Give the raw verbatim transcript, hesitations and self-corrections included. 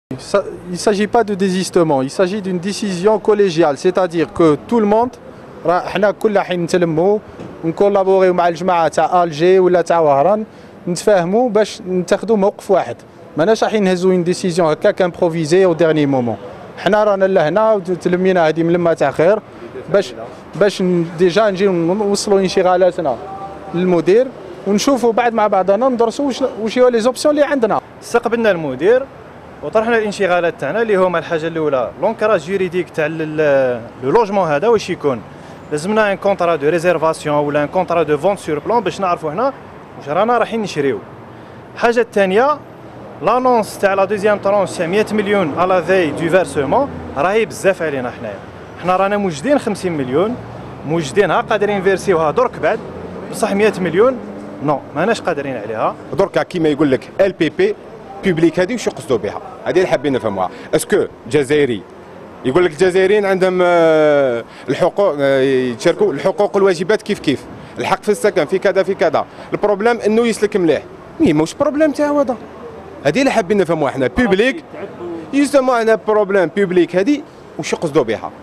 Il ne s'agit pas de désistement, il s'agit d'une décision collégiale, c'est-à-dire que tout le monde حنا كل حين نتلموا ونكولابوريو مع الجماعه تاع الجي ولا تاع وهران نتفاهموا باش نتخذوا موقف واحد. ماناش رايحين نهزوا اون ديسيزيون هكاك امبروفيزي او ديرني مومون. حنا رانا لهنا وتلمينا هذه ملمه تاع خير باش باش ديجا نجيو نوصلوا انشغالاتنا للمدير ونشوفوا بعد مع بعضنا ندرسوا واش واش هو لي زوبسيون اللي عندنا. استقبلنا المدير وطرحنا الانشغالات تاعنا اللي هما الحاجه الاولى لونكراج جوريديك تاع لو لوجمون هذا واش يكون. لازمنا ان كونترا دو ريزيرفاسيون ولا ان كونترا دو فونت سور بلان باش نعرفوا هنا واش رانا رايحين نشريو. الحاجه الثانيه لانونس تاع لا دوزيام طرونش تاع مئة مليون على في دو فيرسمون راهي بزاف علينا حنايا. حنا رانا موجدين خمسين مليون موجدينها قادرين نفيرسيوها درك بعد بصح مئة مليون نو ماناش قادرين عليها. دركا كيما يقول لك ال بي بي بوبليك هذه واش يقصدوا بها؟ هذه اللي حابين نفهموها. اسكو جزائري يقول لك الجزائريين عندهم الحقوق يتشاركوا الحقوق والواجبات كيف كيف، الحق في السكن في كذا في كذا، البروبليم انه يسلك مليح. مي ماهوش بروبليم تاعو هذا. هذه اللي حابين نفهموها حنا بوبليك. يسمى عندنا بروبليم بوبليك هذه واش يقصدوا بها؟